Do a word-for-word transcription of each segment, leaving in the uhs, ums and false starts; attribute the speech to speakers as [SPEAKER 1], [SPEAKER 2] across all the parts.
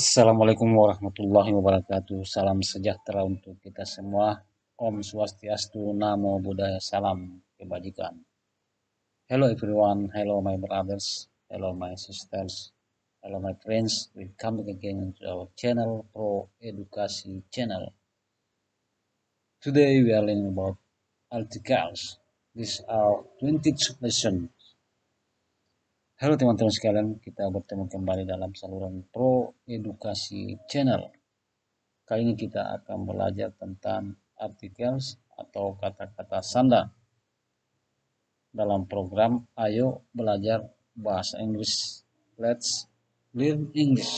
[SPEAKER 1] Assalamualaikum warahmatullahi wabarakatuh. Salam sejahtera untuk kita semua. Om Swastiastu, Namo Buddhaya, salam kebajikan. Hello everyone, hello my brothers, hello my sisters, hello my friends. Welcome again to our channel, Pro Edukasi Channel. Today we are learning about articles. This is our twentieth lesson. Halo teman-teman sekalian, kita bertemu kembali dalam saluran Pro Edukasi Channel. Kali ini kita akan belajar tentang articles atau kata-kata sandang dalam program Ayo Belajar Bahasa Inggris. Let's learn English.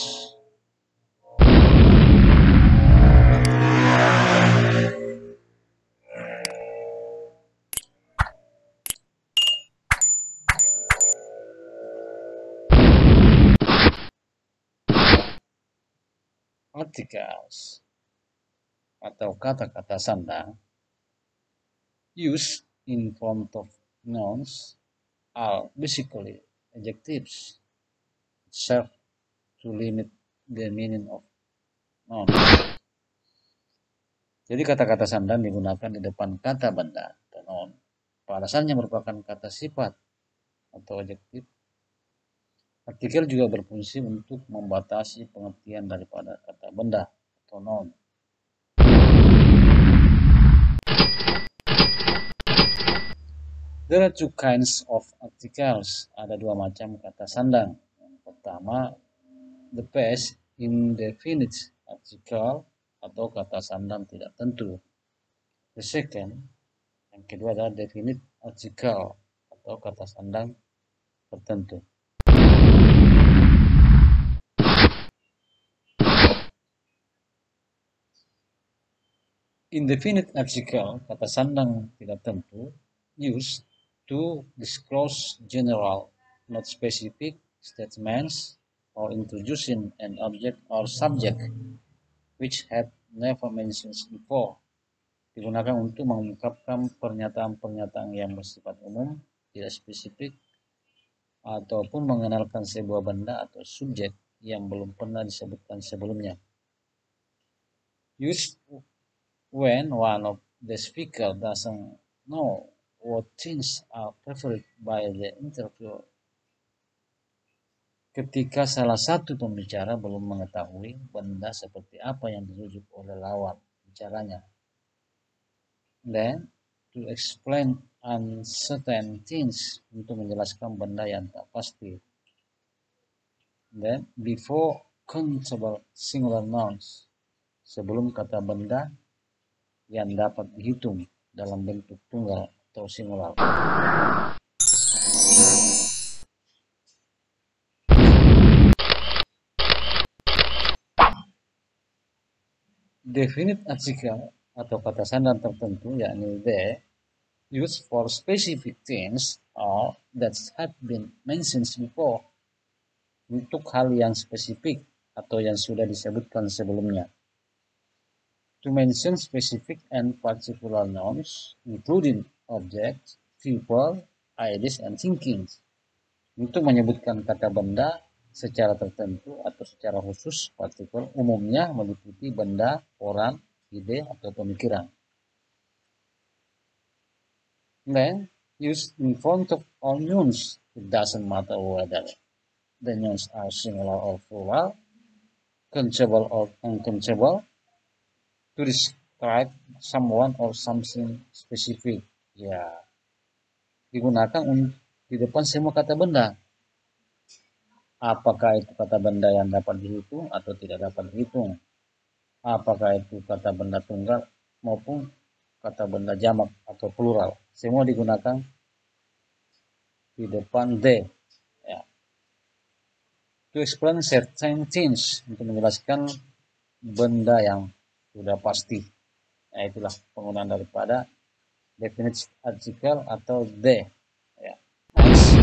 [SPEAKER 1] Articles atau kata-kata sandang used in front of nouns are basically adjectives serve to limit the meaning of noun. Jadi kata-kata sandang digunakan di depan kata benda atau noun. Pada asalnya merupakan kata sifat atau adjektif. Artikel juga berfungsi untuk membatasi pengertian daripada kata benda atau noun. There are two kinds of articles. Ada dua macam kata sandang. Yang pertama, the past indefinite article atau kata sandang tidak tentu. The second, yang kedua adalah definite article atau kata sandang tertentu. Indefinite article, kata sandang tidak tentu, used to disclose general, not specific statements or introducing an object or subject which had never mentioned before. Digunakan untuk mengungkapkan pernyataan-pernyataan yang bersifat umum, tidak spesifik, ataupun mengenalkan sebuah benda atau subjek yang belum pernah disebutkan sebelumnya. Used when one of the speaker doesn't know what things are preferred by the interviewer. Ketika salah satu pembicara belum mengetahui benda seperti apa yang dirujuk oleh lawan bicaranya. Then, to explain uncertain things, untuk menjelaskan benda yang tak pasti. Then, before countable singular nouns, sebelum kata benda yang dapat dihitung dalam bentuk tunggal atau singular. Definite article atau kata sandang tertentu, yakni the, used for specific things or that have been mentioned before, untuk hal yang spesifik atau yang sudah disebutkan sebelumnya. To mention specific and particular nouns, including objects, people, ideas, and thinkings. Untuk menyebutkan kata benda secara tertentu atau secara khusus, partikel, umumnya meliputi benda, orang, ide, atau pemikiran. Then, used in front of all nouns. It doesn't matter whether the nouns are singular or plural, countable or uncountable, to describe someone or something specific. Ya, digunakan di depan semua kata benda. Apakah itu kata benda yang dapat dihitung atau tidak dapat dihitung? Apakah itu kata benda tunggal maupun kata benda jamak atau plural? Semua digunakan di depan the. Ya. To explain certain things, untuk menjelaskan benda yang sudah pasti. Nah, itulah penggunaan daripada definite article atau the. Ya. Nice.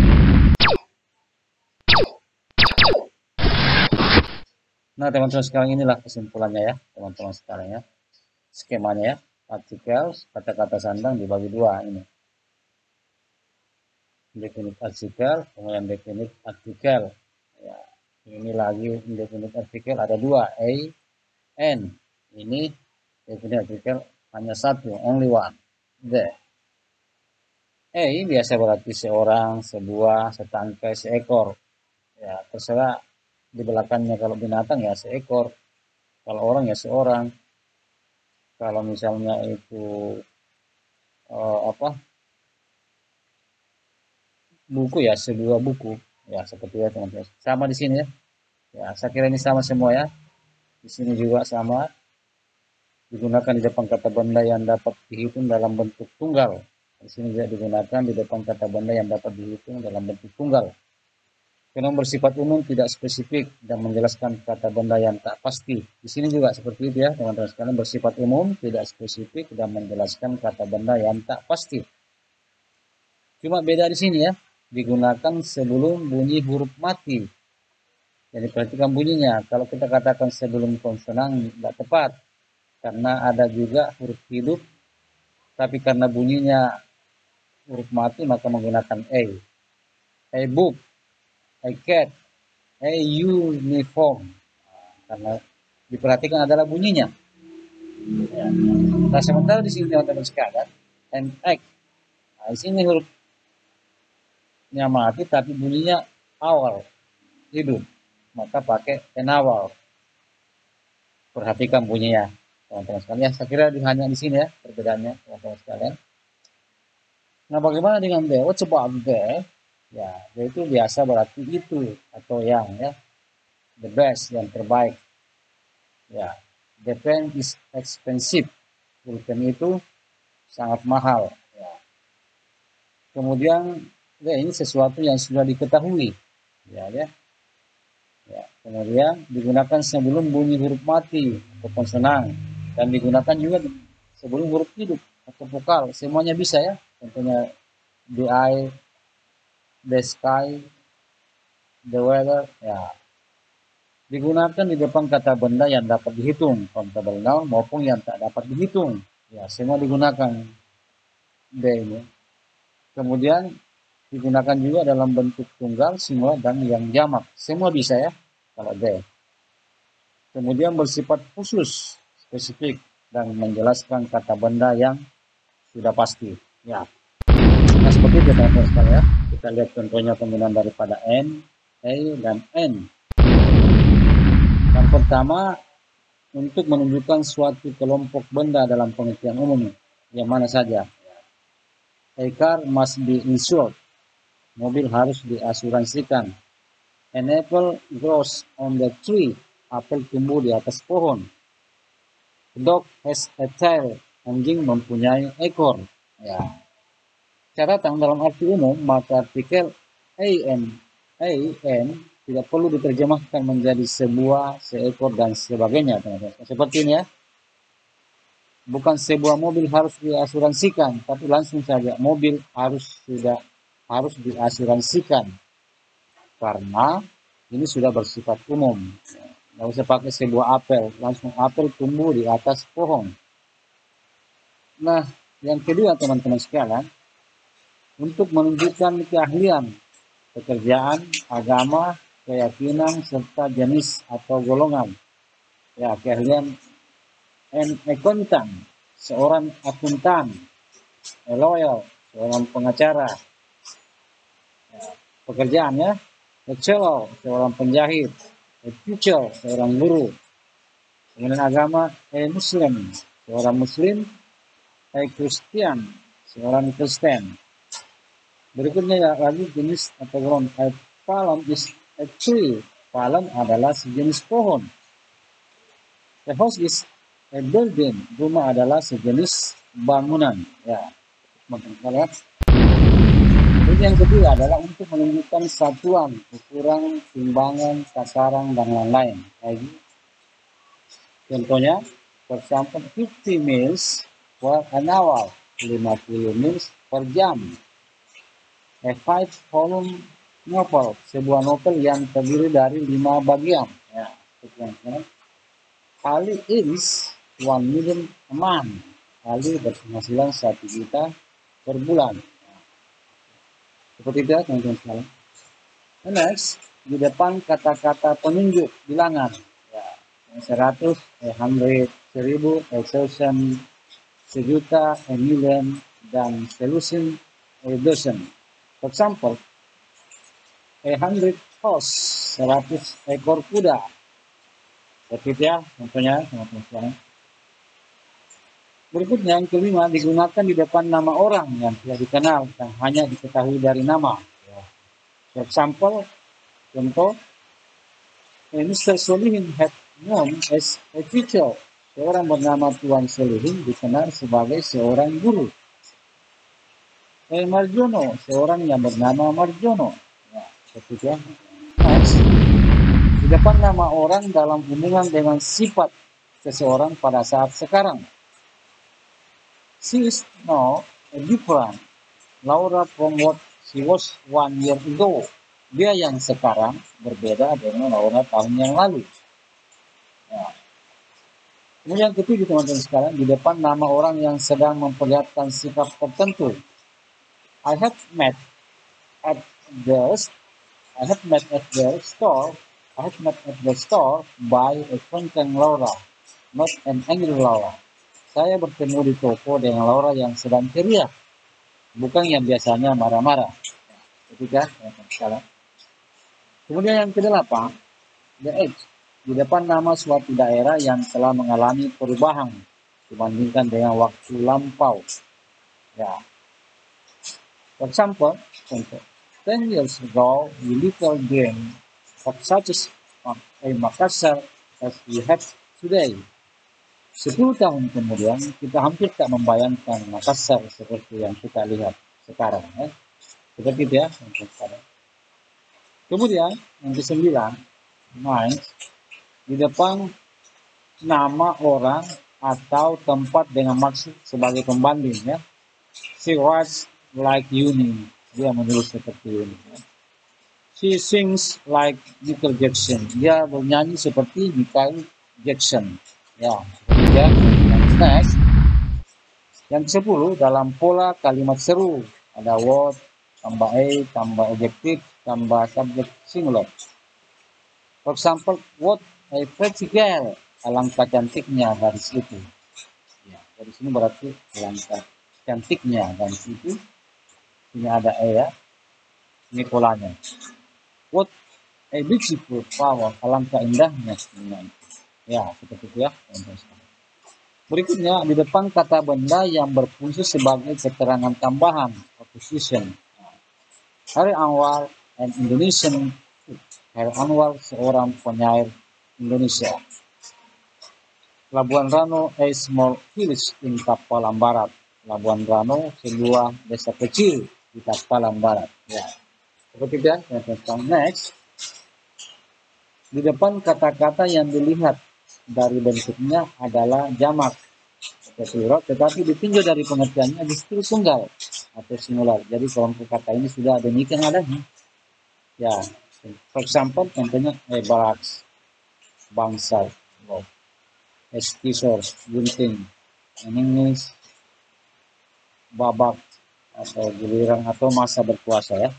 [SPEAKER 1] Nah, teman-teman sekarang inilah kesimpulannya ya, teman-teman sekarang ya. Skemanya ya, artikel, kata-kata sandang dibagi dua ini. Definite article, kemudian definite article. Ya. Ini lagi indefinite artikel ada dua, a, n. Ini definite artikel hanya satu, only one, the. A biasa berarti seorang, sebuah, setangkai, seekor. Ya, terserah di belakangnya, kalau binatang ya seekor, kalau orang ya seorang. Kalau misalnya itu uh, apa buku ya sebuah buku, ya seperti itu teman-teman. Sama di sini ya. Ya, saya kira ini sama semua ya. Di sini juga sama, digunakan di depan kata benda yang dapat dihitung dalam bentuk tunggal. Di sini juga digunakan di depan kata benda yang dapat dihitung dalam bentuk tunggal. Karena bersifat umum, tidak spesifik, dan menjelaskan kata benda yang tak pasti. Di sini juga seperti itu ya teman-teman sekalian, bersifat umum, tidak spesifik, dan menjelaskan kata benda yang tak pasti. Cuma beda di sini ya, digunakan sebelum bunyi huruf mati. Jadi perhatikan bunyinya. Kalau kita katakan sebelum konsonan tidak tepat, karena ada juga huruf hidup, tapi karena bunyinya huruf mati maka menggunakan a. A book, a cat, a uniform. Karena diperhatikan adalah bunyinya. Ya. Nah sementara di sini teman-teman sekalian, an egg. Nah, di sini hurufnya mati tapi bunyinya awal, hidup. Maka pakai an awal. Perhatikan bunyinya teman-teman sekalian. Saya kira hanya di sini ya perbedaannya teman-teman sekalian. Nah bagaimana dengan the? What's about the? Ya, the itu biasa berarti itu atau yang ya. The best, yang terbaik. Ya, the pen is expensive. Pulpen itu sangat mahal. Ya. Kemudian ya, ini sesuatu yang sudah diketahui. Ya, ya. Ya. Kemudian digunakan sebelum bunyi huruf mati atau konsonan, dan digunakan juga sebelum huruf hidup atau vokal. Semuanya bisa ya. Tentunya the eye, the sky, the weather. Ya. Digunakan di depan kata benda yang dapat dihitung, countable noun maupun yang tak dapat dihitung. Ya, semua digunakan the ini. Kemudian digunakan juga dalam bentuk tunggal, singular, dan yang jamak. Semua bisa ya kalau the. Kemudian bersifat khusus, spesifik, dan menjelaskan kata benda yang sudah pasti. Ya. Nah seperti itu teman-teman sekalian ya. Kita lihat contohnya penggunaan daripada n, a, dan n. Yang pertama, untuk menunjukkan suatu kelompok benda dalam pengertian umum, yang mana saja. A car must be insured. Mobil harus diasuransikan. An apple grows on the tree. Apel tumbuh di atas pohon. The dog has a tail. Anjing mempunyai ekor. Ya. Catatan dalam arti umum, maka artikel an, an tidak perlu diterjemahkan menjadi sebuah, seekor, dan sebagainya. Seperti ini ya. Bukan sebuah mobil harus diasuransikan, tapi langsung saja mobil harus sudah harus diasuransikan. Karena ini sudah bersifat umum. Nggak usah pakai sebuah apel, langsung apel tumbuh di atas pohon. Nah, yang kedua teman-teman sekalian, untuk menunjukkan keahlian, pekerjaan, agama, keyakinan, serta jenis atau golongan. Ya, keahlian, an accountant, seorang akuntan, a lawyer, seorang pengacara. Ya, pekerjaannya, a tailor, seorang penjahit, a teacher, seorang guru. Kemudian agama, a Muslim, seorang Muslim, a Christian, seorang Kristen. Berikutnya ya, lagi jenis atau ground. A palm is a tree. Palm adalah sejenis pohon. A house is a building. Rumah adalah sejenis bangunan. Ya, teman-teman. Jadi yang kedua adalah untuk menunjukkan satuan, ukuran, timbangan, takaran, dan lain-lain. Lagi. Contohnya, for example, fifty miles per an hour. lima puluh miles per jam. A five volume novel, sebuah novel yang terdiri dari lima bagian. Ya, Ali is one million a month. Ali berpenghasilan satu juta per bulan. Seperti itu ya teman-teman sekalian. Next, di depan kata-kata penunjuk bilangan. Ya, seratus, a hundred, seribu, a thousand, sejuta, a million, dan solution, a dozen. For example, a hundred horse, seratus ekor kuda. Seperti ya, contohnya teman-teman. Berikutnya yang kelima, digunakan di depan nama orang yang tidak dikenal dan hanya diketahui dari nama. For example, contoh, mister Solihin had known as a teacher. Seorang bernama Tuan Solihin dikenal sebagai seorang guru. Eh, Marjono, seorang yang bernama Marjono. Ya, seperti itu. Next, di depan nama orang dalam hubungan dengan sifat seseorang pada saat sekarang. She is now a different Laura from what she was one year ago. Dia yang sekarang berbeda dengan Laura tahun yang lalu. Ya. Kemudian ketiga teman-teman sekarang, di depan nama orang yang sedang memperlihatkan sikap tertentu. I have met at the I have met at the store. I have met at the store by a frightened Laura, not an angry Laura. Saya bertemu di toko dengan Laura yang sedang ceria, bukan yang biasanya marah-marah. Ketiga, teman-teman. Kemudian yang kedelapan, the age. Di depan nama suatu daerah yang telah mengalami perubahan dibandingkan dengan waktu lampau. Ya. For example, ten years ago, we little dreamed of such a Makassar as we have today. Sepuluh tahun kemudian, kita hampir tak membayangkan Makassar seperti yang kita lihat sekarang. Ya. Seperti itu ya. Sekarang. Kemudian, yang kesembilan, nine, di depan nama orang atau tempat dengan maksud sebagai pembanding. Ya. She writes like Uni. Dia menulis seperti ini. Ya. She sings like Michael Jackson. Dia bernyanyi seperti Michael Jackson. Ya, ya. Next, yang sepuluh dalam pola kalimat seru ada what tambah a tambah adjektif tambah subjek singular. For example, what a pretty girl, alangkah cantiknya gadis itu. Ya, dari sini berarti alangkah cantiknya gadis itu. Ini ada a ya. Ini polanya. What a beautiful flower, alangkah indahnya sebenarnya. Ya, seperti itu ya. Berikutnya, di depan kata benda yang berfungsi sebagai keterangan tambahan, opposition. Harry Anwar, an Indonesian. Harry Anwar, seorang penyair Indonesia. Labuan Rano, a small village in Tapalan Barat. Labuan Rano, sebuah desa kecil di Tapalan Barat. Ya. Seperti itu ya. Next. Di depan kata-kata yang dilihat dari bentuknya adalah jamak tetapi ditinjau dari pengertiannya justru tunggal atau singular. Jadi kelompok kata ini sudah demikian adanya. Ya, for example, contohnya eh, baraks, bangsa, wow, estisor, gunting, in English, babak atau giliran atau masa berkuasa ya.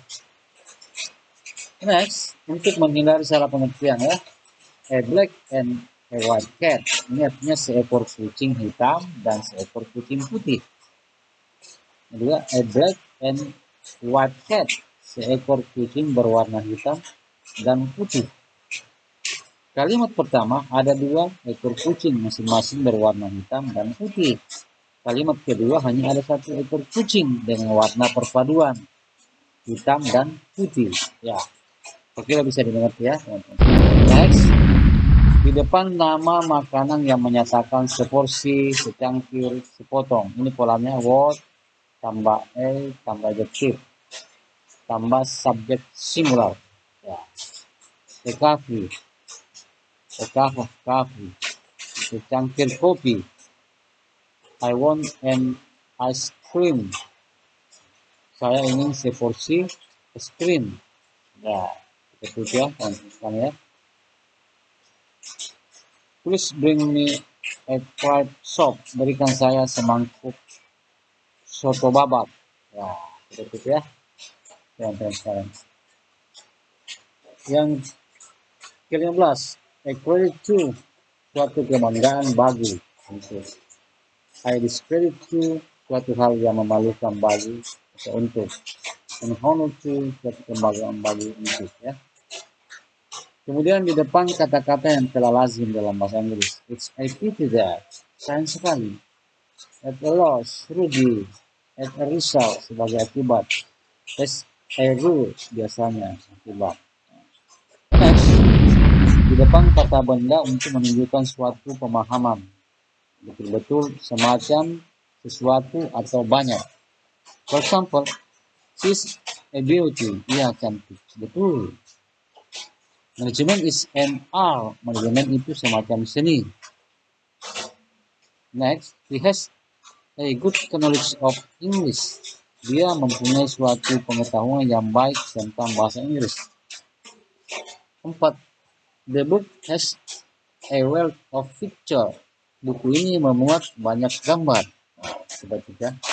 [SPEAKER 1] Next, untuk menghindari salah pengertian ya, a black and a white cat. Ini artinya seekor kucing hitam dan seekor kucing putih. Kedua, a black and white cat. Seekor kucing berwarna hitam dan putih. Kalimat pertama ada dua ekor kucing masing-masing berwarna hitam dan putih. Kalimat kedua hanya ada satu ekor kucing dengan warna perpaduan hitam dan putih. Ya, oke bisa dimengerti ya. Next. Di depan nama makanan yang menyatakan seporsi, secangkir, sepotong. Ini polanya what, tambah a, tambah adjektif, tambah subjek singular. Ya. Sekafi, sekafah, kafi, secangkir kopi. I want an ice cream. Saya ingin seporsi es krim. Ya, itu ya, teman-teman ya. Please bring me a fried soup. Berikan saya semangkuk soto babat. Ya, seperti itu ya. Teman-teman sekarang. Yang kelima belas, a credit to, suatu kebanggaan bagi. Untuk I discredit to, suatu hal yang memalukan bagi atau untuk. And honor to, suatu kebanggaan bagi untuk, ya. Kemudian di depan kata-kata yang telah lazim dalam bahasa Inggris. It's a pity that, sayang sekali. At a loss, rugi. At a result, sebagai akibat. As a rule, biasanya akibat. Next, di depan kata benda untuk menunjukkan suatu pemahaman. Betul-betul semacam sesuatu atau banyak. For example, she's a beauty. Ia cantik. Betul. Management is an art. Manajemen itu semacam seni. Next, he has a good knowledge of English. Dia mempunyai suatu pengetahuan yang baik tentang bahasa Inggris. Empat, the book has a wealth of picture. Buku ini memuat banyak gambar. Nah, seperti itu ya.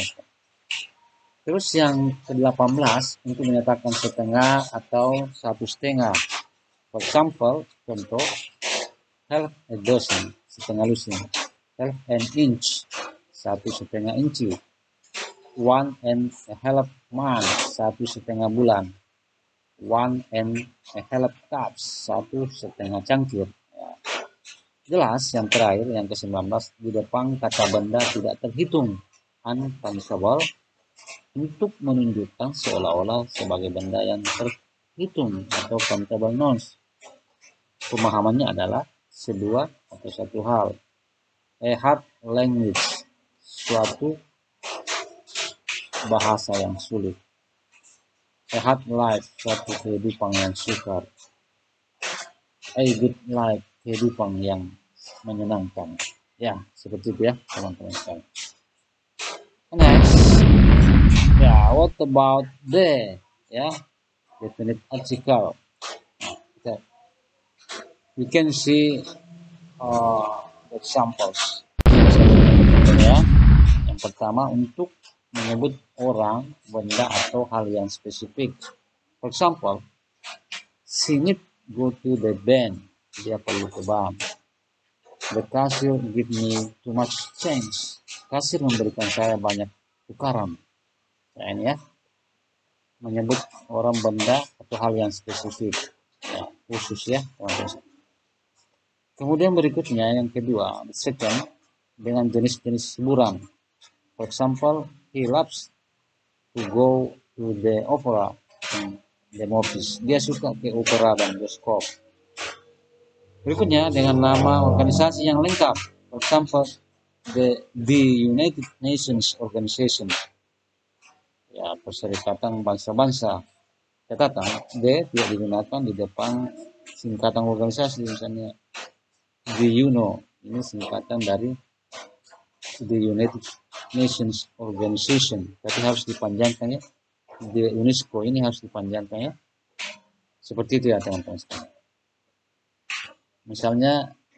[SPEAKER 1] Terus yang ke delapan belas untuk menyatakan setengah atau satu setengah. For example, contoh, half a dozen, setengah lusin. Half an inch, satu setengah inci. One and a half month, satu setengah bulan. One and a half cups, satu setengah cangkir. Ya. Jelas yang terakhir, yang ke sembilan belas, di depan kata benda tidak terhitung, unpunishable, untuk menunjukkan seolah-olah sebagai benda yang terhitung atau countable nouns. Pemahamannya adalah sebuah atau satu hal. A hard language, suatu bahasa yang sulit. A hard life, suatu kehidupan yang sukar. A good life, kehidupan yang menyenangkan. Ya, seperti itu ya teman-teman sekalian. Next, ya, what about the, ya, definite article. Okay. We can see uh, examples. Ya. Yang pertama, untuk menyebut orang, benda atau hal yang spesifik. For example, she need go to the bank. Dia perlu ke bank. The cashier give me too much change. Kasir memberikan saya banyak tukaran. Nah, ini ya, menyebut orang, benda atau hal yang spesifik, ya, khusus ya teman-teman. Kemudian berikutnya yang kedua, the second, dengan jenis-jenis hiburan. For example, he loves to go to the opera and the movies. Dia suka ke opera dan bioskop. Berikutnya dengan nama organisasi yang lengkap. For example, the the United Nations Organization. Ya, Perserikatan Bangsa-Bangsa. Catatan, D tidak digunakan di depan singkatan organisasi, misalnya the U N O, ini singkatan dari the United Nations Organization, tapi harus dipanjangkan ya. The UNESCO ini harus dipanjangkan ya. Seperti itu ya teman-teman sekalian. Misalnya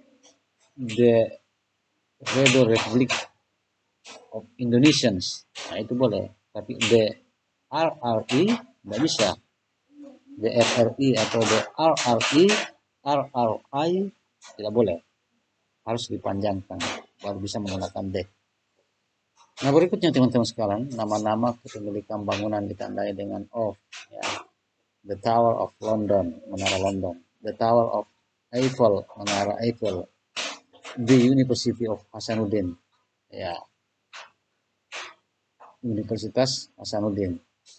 [SPEAKER 1] the Federal Republic of Indonesians, nah itu boleh, tapi the R R I tidak bisa. The R R I atau the R R I, R R I tidak boleh, harus dipanjangkan baru bisa menggunakan D. Nah berikutnya teman-teman sekalian, nama-nama kepemilikan bangunan ditandai dengan of, ya. The Tower of London, Menara London. The Tower of Eiffel, Menara Eiffel. The University of Hasanuddin, ya, Universitas Hasanuddin.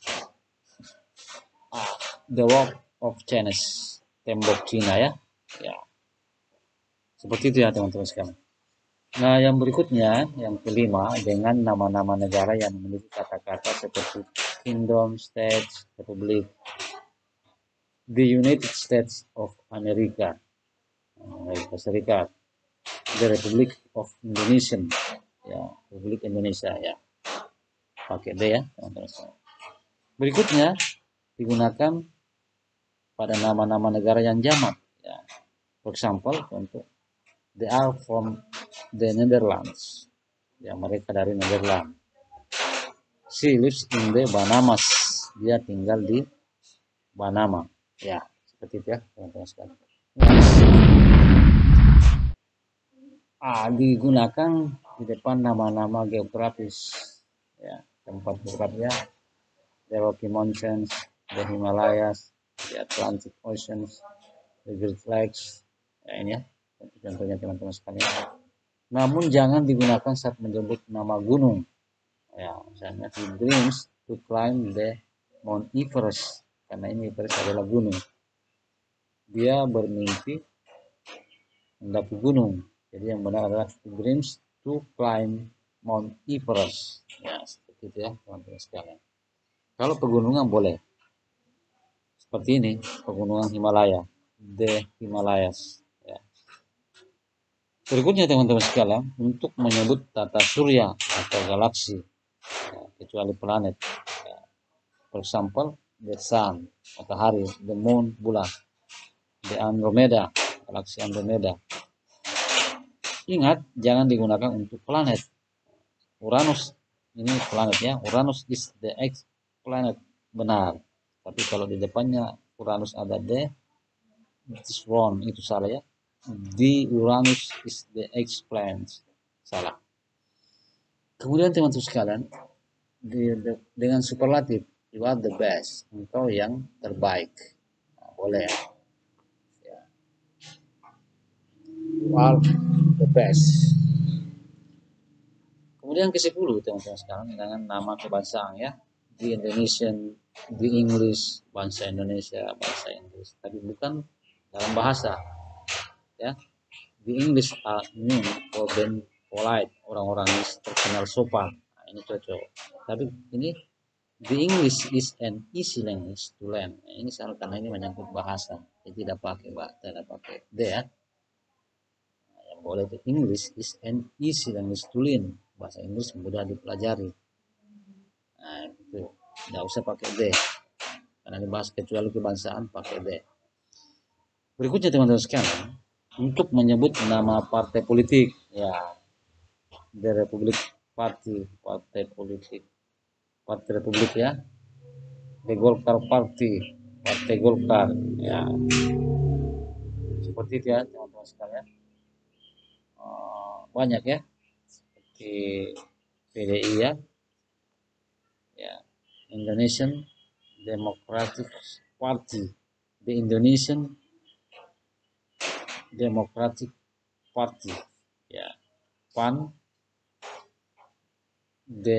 [SPEAKER 1] The Wall of China, tembok Cina ya. Ya. Seperti itu ya teman-teman sekalian. Nah, yang berikutnya, yang kelima, dengan nama-nama negara yang memiliki kata-kata seperti Kingdom, States, Republic. The United States of America, Amerika Serikat. The Republic of Indonesia, ya, Republik Indonesia ya. Pakai D ya teman-teman sekalian. Berikutnya digunakan pada nama-nama negara yang jamak. Ya. For example, untuk they are from the Netherlands. Ya, mereka dari Netherlands. She lives in the Bahamas. Dia tinggal di Panama. Ya, seperti itu ya teman-teman sekalian. Next. Ah, digunakan di depan nama-nama geografis ya, tempat geografisnya, the Rocky Mountains, the Himalayas, the Atlantic Oceans, the Great Lakes, ya ini ya contohnya teman-teman sekalian. Namun jangan digunakan saat menyebut nama gunung ya, misalnya he dreams to climb the Mount Everest, karena ini Everest adalah gunung, dia bermimpi mendaki gunung. Jadi yang benar adalah dreams to climb Mount Everest. Ya, seperti itu ya, teman-teman sekalian. Kalau pegunungan boleh. Seperti ini, pegunungan Himalaya, the Himalayas. Ya. Berikutnya teman-teman sekalian, untuk menyebut tata surya atau galaksi, ya, kecuali planet. Ya. For example, the sun, matahari, the moon, bulan, the Andromeda, galaksi Andromeda. Ingat, jangan digunakan untuk planet. Uranus ini planet ya. Uranus is the X planet, benar. Tapi kalau di depannya Uranus ada the, it's wrong, itu salah ya. The Uranus is the X planet, salah. Kemudian teman-teman sekalian, di, de, dengan superlatif, you are the best, engkau yang terbaik. Nah, boleh ya. You are the best. Kemudian ke sepuluh teman-teman sekarang dengan nama kebangsaan ya. Di Indonesian, di English, bahasa Indonesia, bahasa Inggris. Tapi bukan dalam bahasa ya. Di English are known for being polite, orang-orang ini terkenal sopan. Nah, ini cocok. Tapi ini the English is an easy language to learn. Nah, ini salah karena ini menyangkut bahasa. Jadi tidak pakai bahasa, tidak pakai the ya. Nah, yang boleh the English is an easy language to learn. Bahasa Inggris mudah dipelajari. Nah, itu tidak usah pakai the. Karena dibahas kecuali kebangsaan pakai the. Berikutnya teman-teman sekalian, untuk menyebut nama partai politik ya, the Republic Party, partai politik, partai Republik ya, the Golkar Party, partai Golkar ya, seperti itu ya teman-teman sekalian. Uh, banyak ya, seperti P D I ya, ya, Indonesian Democratic Party, the Indonesian Democratic Party ya, P A N, the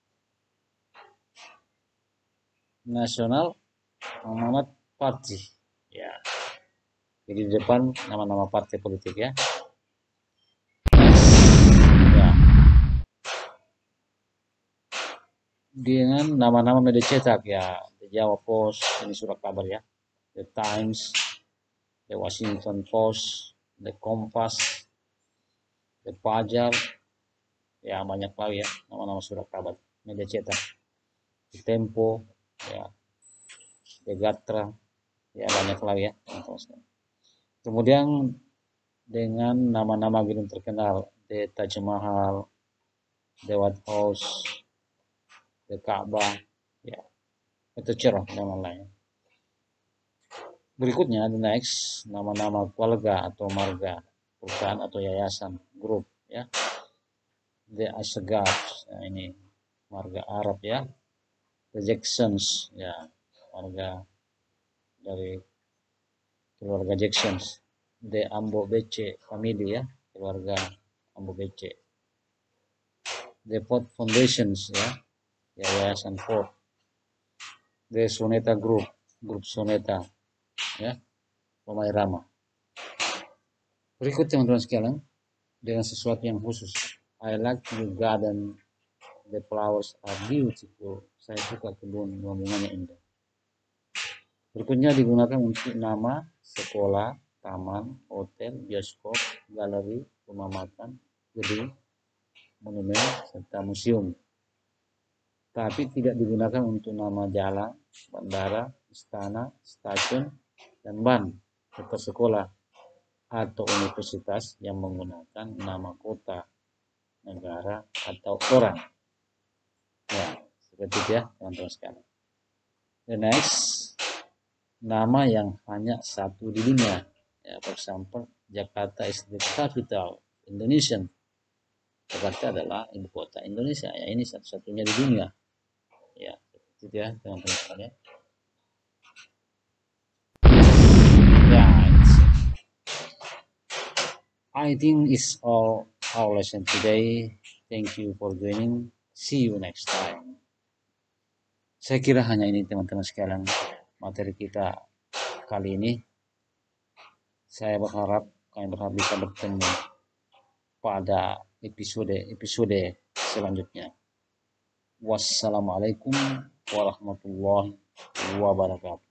[SPEAKER 1] National Muhammad Party ya. Jadi di depan nama-nama partai politik ya. Ya. Dengan nama-nama media cetak ya, The Jawa Post, ini surat kabar ya, The Times, The Washington Post, The Kompas, The Fajar, ya banyak lagi ya nama-nama surat kabar media cetak, The Tempo, ya, The Gatra, ya banyak lagi ya. Kemudian dengan nama-nama gedung terkenal, The Taj Mahal, The White House, The Ka'bah, ya, itu cerah nama lain. Berikutnya, the next, nama-nama keluarga atau marga, perusahaan atau yayasan, grup, ya. The Asgard, nah ini marga Arab ya. The Jacksons, ya, marga dari keluarga Jacksons. The Ambo Bece family ya, keluarga Ambo Bece. The Ford Foundations ya, yayasan Ford. The Soneta Group, grup Soneta ya, Romai Rama. Berikut teman-teman sekalian, dengan sesuatu yang khusus. I like the garden, the flowers are beautiful. Saya suka kebun, bunganya indah. Berikutnya digunakan untuk nama sekolah, taman, hotel, bioskop, galeri, rumah makan, gedung, monumen, serta museum. Tapi tidak digunakan untuk nama jalan, bandara, istana, stasiun, dan ban, serta sekolah atau universitas yang menggunakan nama kota, negara, atau orang. Ya, seperti itu ya teman-teman sekalian. The next, nama yang hanya satu di dunia. Ya, for example, Jakarta is the capital Indonesian. Jakarta adalah ibu kota Indonesia. Ya, ini satu-satunya di dunia. Ya, itu ya teman-teman sekalian. Ya, I think it's all our lesson today. Thank you for joining. See you next time. Saya kira hanya ini teman-teman sekalian materi kita kali ini. Saya berharap kalian berharap bisa bertemu pada episode-episode selanjutnya. Wassalamualaikum warahmatullahi wabarakatuh.